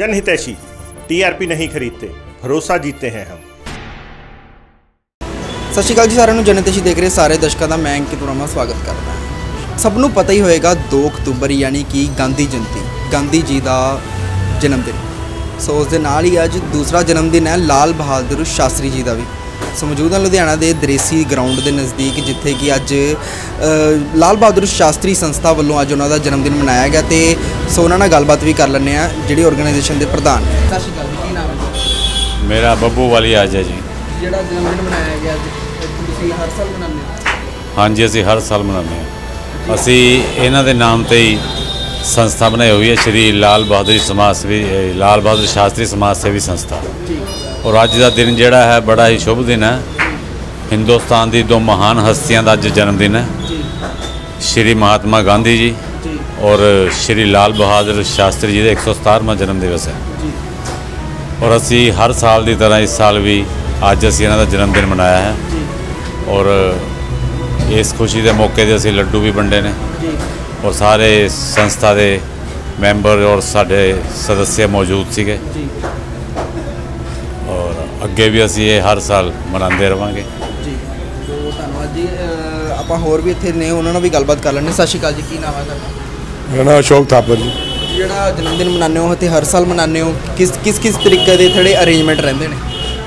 जनहितैषी, TRP नहीं खरीदते, भरोसा जीतते हैं हम। सत श्री अकाल जी साਰਿਆਂ ਨੂੰ जनहितैषी देख रहे सारे दर्शकों का मैं अंकित वर्मा स्वागत करता ਹਾਂ। सब ਨੂੰ पता ही होएगा 2 अक्तूबर यानी कि गांधी जयंती, गांधी जी का जन्मदिन। सो उस दे नाल ही अज दूसरा जन्मदिन है लाल बहादुर शास्त्री जी का भी। सो मौजूद है लुधियाना के दरेसी ग्राउंड के नज़दीक, जिथे कि अज लाल बहादुर शास्त्री संस्था वालों अज उन्होंने जन्मदिन मनाया गया। तो सो उन्होंने गलबात भी कर लें जी ऑर्गेनाइजेशन के प्रधान। सत श्री अकाल जी, की नाम है? मेरा बब्बू वाली आज है जी। जो जन्मदिन मनाया गया हर साल मनाते? हाँ जी, असी हर साल मनाते। असी इन्हों के नाम से ही संस्था बनाई हुई है, श्री लाल बहादुर शास्त्री समाज सेवी संस्था। और अज का दिन जोड़ा है बड़ा ही शुभ दिन है। हिंदुस्तान की 2 महान हस्तियों का अज जन्मदिन है, श्री महात्मा गांधी जी और श्री लाल बहादुर शास्त्री जी का 117वां जन्म दिवस है। और असी हर साल की तरह इस साल भी अज असी इन्हों का जन्मदिन मनाया है। और इस खुशी के मौके पर असी लड्डू भी वंडे ने और सारे संस्था के मैंबर और साढ़े सदस्य मौजूद सीगे। और अगे भी असी ये हर साल मनाते रहेंगे जी। तो धन्यवाद जी। आप होर भी इतने ने उन्होंने भी गलबात कर लें। सत श्री अकाल जी, की नाम है तुहाडा? मेरा नाम अशोक थापर जी। जो जन्मदिन मनाने हो तो हर साल मनाने हो, किस तरीके के थोड़े अरेंजमेंट रहते हैं?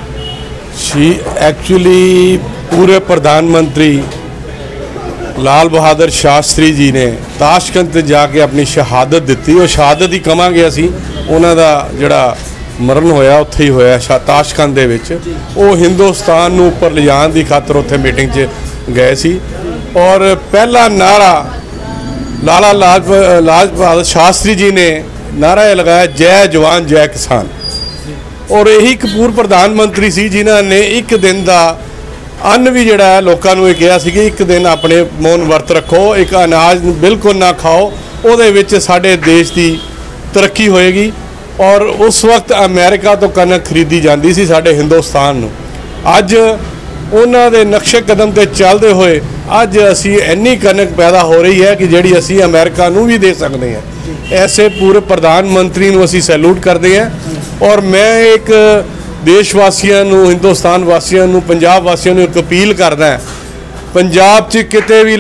एक्चुअली पूरे प्रधानमंत्री लाल बहादुर शास्त्री जी ने ताशकंद जाके अपनी शहादत दी। और शहादत ही कहांगे असी, उन्हों का जोड़ा मरण होया उत्थे ही होया ताशकंद दे विच। वो हिंदुस्तान नूं उपर लिजाण दी खातर उत्थे मीटिंग च गए सी। और पहला नारा लाला लाल बहादुर शास्त्री जी ने नारा लगाया, जय जवान जय किसान। और यही एक पूर्व प्रधानमंत्री सी जिन्हों ने एक दिन का अन्न भी जोड़ा है लोगों को कहा कि एक दिन अपने मौन वर्त रखो, एक अनाज बिल्कुल ना खाओ, उहदे विच साडे देश की तरक्की होएगी। और उस वक्त अमेरिका तो कणक खरीदी जाती सी साडे हिंदुस्तान नूं। अज उन्हां दे नक्शे कदम ते चलते हुए अज असी इन्नी कणक पैदा हो रही है कि जिहड़ी असी अमेरिका नूं भी दे सकते हैं। ऐसे पूरे प्रधानमंत्री नूं असी सैल्यूट करते हैं। और मैं एक देशवासियों नूं, हिंदुस्तान वासियों नूं, पंजाब वासियों नूं एक अपील करदा है, पंजाब च किते भी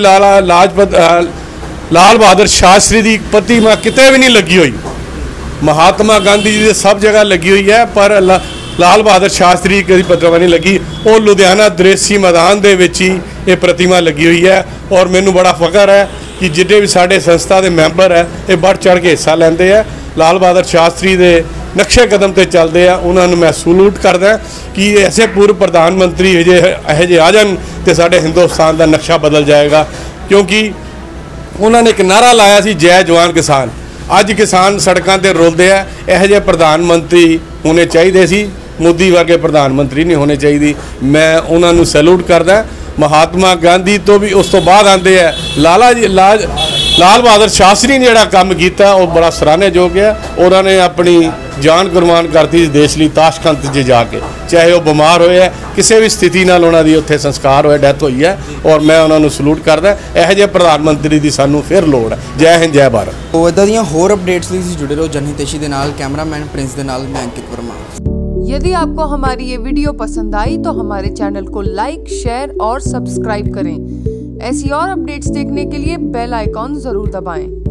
लाल बहादुर शास्त्री की प्रतिमा किते भी नहीं लगी हुई। महात्मा गांधी जी सब जगह लगी हुई है, पर लाल बहादुर शास्त्री की प्रतिमा नहीं लगी। और लुधियाना दरेसी मैदान दे विच ही ये प्रतिमा लगी हुई है। और मैनू बड़ा फख्र है कि जितने भी साढ़े संस्था के मैंबर है ये बढ़ चढ़ के हिस्सा लेंदे है, लाल बहादुर शास्त्री के नक्शे कदम पर चलते हैं। उन्होंने मैं सलूट करदा कि ऐसे पूर्व प्रधानमंत्री यह जे आ जान तो साढ़े हिंदुस्तान का नक्शा बदल जाएगा। क्योंकि उन्होंने एक नारा लाया सी, जय जवान किसान। अज किसान सड़कों पर रुलते हैं। यह जे प्रधानमंत्री होने चाहिए सी, मोदी वर्गे प्रधानमंत्री नहीं होने चाहिए। मैं उन्होंने सैल्यूट करदा। महात्मा गांधी तो भी उस तो बाद आते हैं लाल बहादुर शास्त्री ने जोड़ा काम किया वो बड़ा सराहनेयोग है। उन्होंने अपनी जान कुर्बान करती इस देश लिए ताशकंद च जाके, चाहे वो बीमार होए, किसी भी स्थिति नाल उन्होंने उत्थे संस्कार होए, डेथ हुई है। और मैं उन्होंने सलूट करदा। यह जे प्रधानमंत्री की सानू फिर लोड़ है। जय हिंद जय भारत। तो इदां दीयां होर अपडेट्स लिए जुड़े रहो जनहितैषी दे नाल। कैमरामैन प्रिंस दे नाल मैं अंकित वर्मा। यदि आपको हमारी ये वीडियो पसंद आई तो हमारे चैनल को लाइक, शेयर और सब्सक्राइब करें। ऐसी और अपडेट्स देखने के लिए बेल आइकॉन जरूर दबाएं।